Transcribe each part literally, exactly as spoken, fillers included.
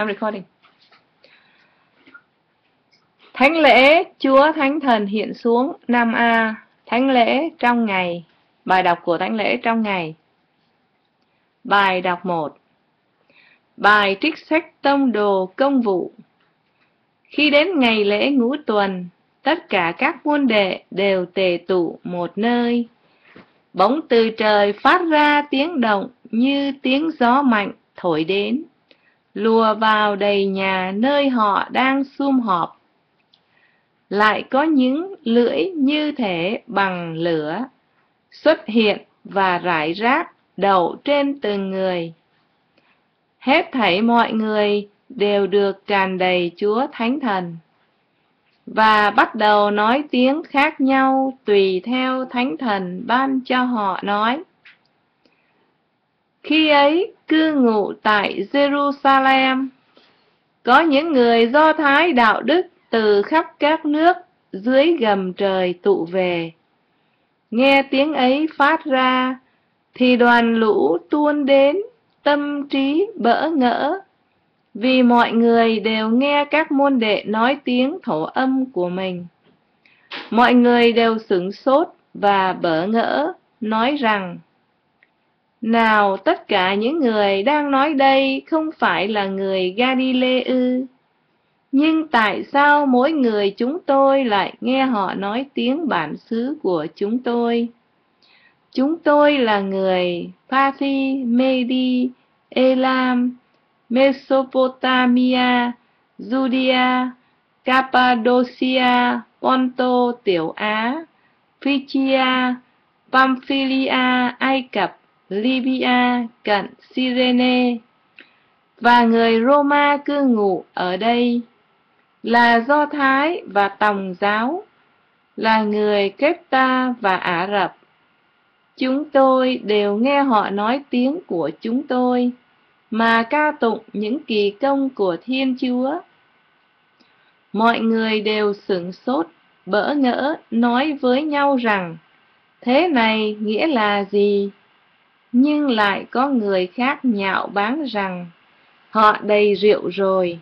I'm recording. Thánh lễ Chúa Thánh Thần hiện xuống. Năm A. Thánh lễ trong ngày. Bài đọc của thánh lễ trong ngày. Bài đọc một. Bài trích sách tông đồ công vụ. Khi đến ngày lễ ngũ tuần, tất cả các môn đệ đều tề tụ một nơi. Bỗng từ trời phát ra tiếng động như tiếng gió mạnh thổi đến, lùa vào đầy nhà nơi họ đang sum họp. Lại có những lưỡi như thể bằng lửa xuất hiện và rải rác đậu trên từng người. Hết thảy mọi người đều được tràn đầy Chúa Thánh Thần, và bắt đầu nói tiếng khác nhau tùy theo Thánh Thần ban cho họ nói. Khi ấy cư ngụ tại Jerusalem có những người Do Thái đạo đức từ khắp các nước dưới gầm trời tụ về. Nghe tiếng ấy phát ra, thì đoàn lũ tuôn đến, tâm trí bỡ ngỡ, vì mọi người đều nghe các môn đệ nói tiếng thổ âm của mình. Mọi người đều sửng sốt và bỡ ngỡ, nói rằng: nào, tất cả những người đang nói đây không phải là người Ga-li-lê ư? Nhưng tại sao mỗi người chúng tôi lại nghe họ nói tiếng bản xứ của chúng tôi? Chúng tôi là người Pathi, Medi, Elam, Mesopotamia, Judea, Cappadocia, Ponto, Tiểu Á, Phrygia, Pamphylia, Ai Cập, Libya, cận Cyrene, và người Roma cư ngụ ở đây, là Do Thái và Tòng giáo, là người Kepta và Ả Rập. Chúng tôi đều nghe họ nói tiếng của chúng tôi, mà ca tụng những kỳ công của Thiên Chúa. Mọi người đều sửng sốt, bỡ ngỡ, nói với nhau rằng: thế này nghĩa là gì? Nhưng lại có người khác nhạo báng rằng họ đầy rượu rồi.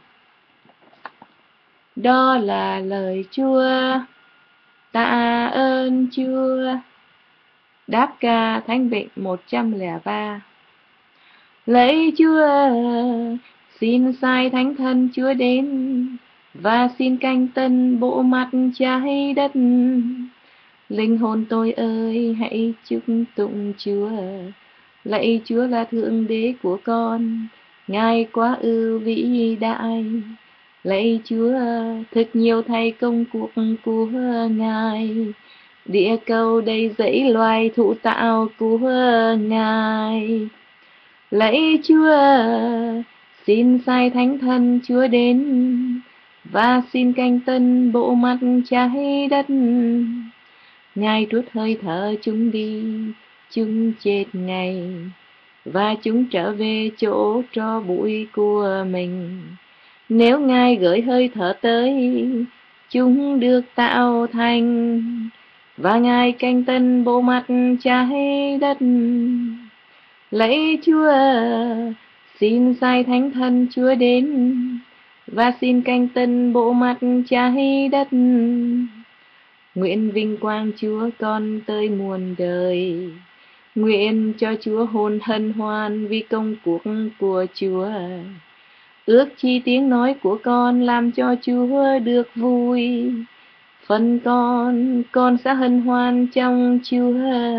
Đó là lời Chúa. Tạ ơn Chúa. Đáp ca Thánh Vịnh một trăm lẻ ba. Lạy Chúa, xin sai Thánh Thần Chúa đến, và xin canh tân bộ mặt trái đất. Linh hồn tôi ơi, hãy chúc tụng Chúa. Lạy Chúa là Thượng Đế của con, Ngài quá ưu vĩ đại. Lạy Chúa, thật nhiều thay công cuộc của Ngài, địa cầu đầy dẫy loài thụ tạo của Ngài. Lạy Chúa, xin sai Thánh Thần Chúa đến, và xin canh tân bộ mặt trái đất. Ngài trút hơi thở chúng đi, chúng chết ngay, và chúng trở về chỗ tro bụi của mình. Nếu Ngài gửi hơi thở tới, chúng được tạo thành, và Ngài canh tân bộ mặt trái đất. Lạy Chúa, xin sai Thánh Thần Chúa đến, và xin canh tân bộ mặt trái đất. Nguyện vinh quang Chúa con tới muôn đời. Nguyện cho Chúa hồn hân hoan vì công cuộc của Chúa. Ước chi tiếng nói của con làm cho Chúa được vui. Phần con, con sẽ hân hoan trong Chúa.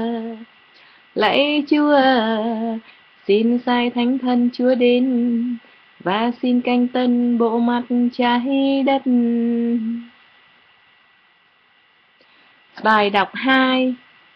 Lạy Chúa, xin sai Thánh Thần Chúa đến, và xin canh tân bộ mặt trái đất. Bài đọc hai.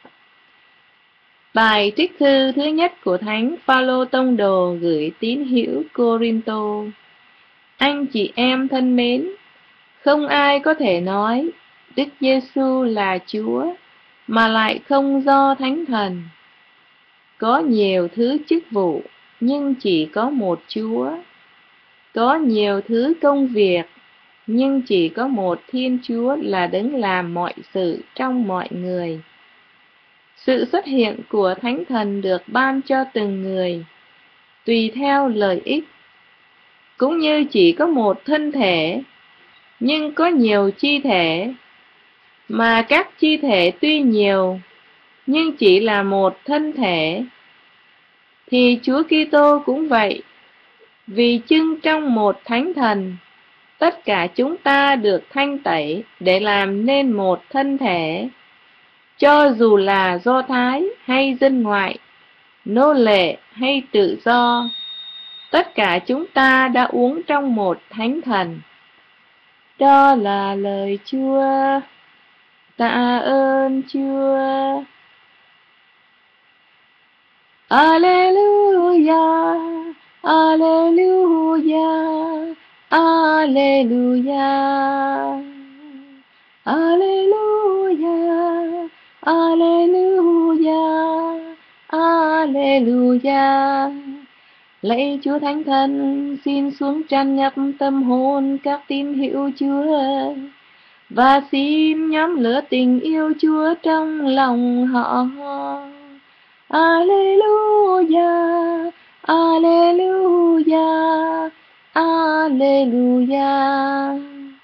Bài trích thư thứ nhất của Thánh Phaolô tông đồ gửi tín hữu Cô-rin-tô. Anh chị em thân mến, không ai có thể nói Đức Giêsu là Chúa mà lại không do Thánh Thần. Có nhiều thứ chức vụ nhưng chỉ có một Chúa. Có nhiều thứ công việc nhưng chỉ có một Thiên Chúa là đấng làm mọi sự trong mọi người. Sự xuất hiện của Thánh Thần được ban cho từng người tùy theo lợi ích. cũng như chỉ có một thân thể, nhưng có nhiều chi thể, mà các chi thể tuy nhiều, nhưng chỉ là một thân thể, thì Chúa Kitô cũng vậy. Vì chưng trong một Thánh Thần, tất cả chúng ta được thanh tẩy để làm nên một thân thể, cho dù là Do Thái hay dân ngoại, nô lệ hay tự do, tất cả chúng ta đã uống trong một Thánh Thần. Đó là lời Chúa. Tạ ơn Chúa. Alleluia, Alleluia, Alleluia, Alleluia, Alleluia, Alleluia. Lạy Chúa Thánh Thần, xin xuống tràn ngập tâm hồn các tín hữu Chúa, và xin nhóm lửa tình yêu Chúa trong lòng họ. Alleluia, Alleluia, Alleluia.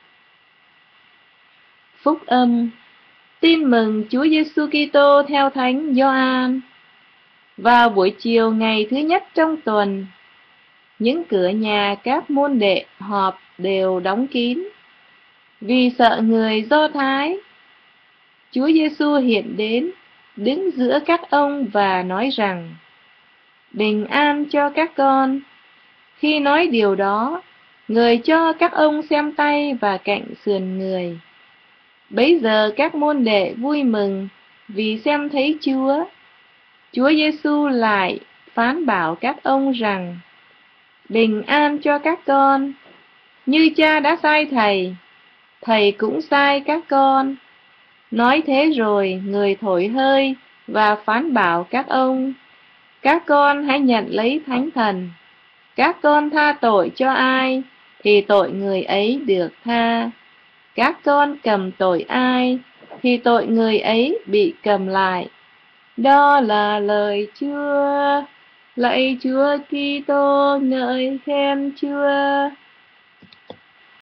Phúc âm. Tin mừng Chúa Giêsu Kitô theo Thánh Gioan. Vào buổi chiều ngày thứ nhất trong tuần, những cửa nhà các môn đệ họp đều đóng kín, vì sợ người Do Thái. Chúa Giêsu hiện đến, đứng giữa các ông và nói rằng: bình an cho các con. Khi nói điều đó, người cho các ông xem tay và cạnh sườn người. Bấy giờ các môn đệ vui mừng vì xem thấy Chúa. Chúa Giêsu lại phán bảo các ông rằng: bình an cho các con. Như Cha đã sai Thầy, Thầy cũng sai các con. Nói thế rồi, người thổi hơi và phán bảo các ông: các con hãy nhận lấy Thánh Thần. Các con tha tội cho ai, thì tội người ấy được tha. Các con cầm tội ai, thì tội người ấy bị cầm lại. Đó là lời Chúa. Lạy Chúa Kitô, ngợi khen Chúa.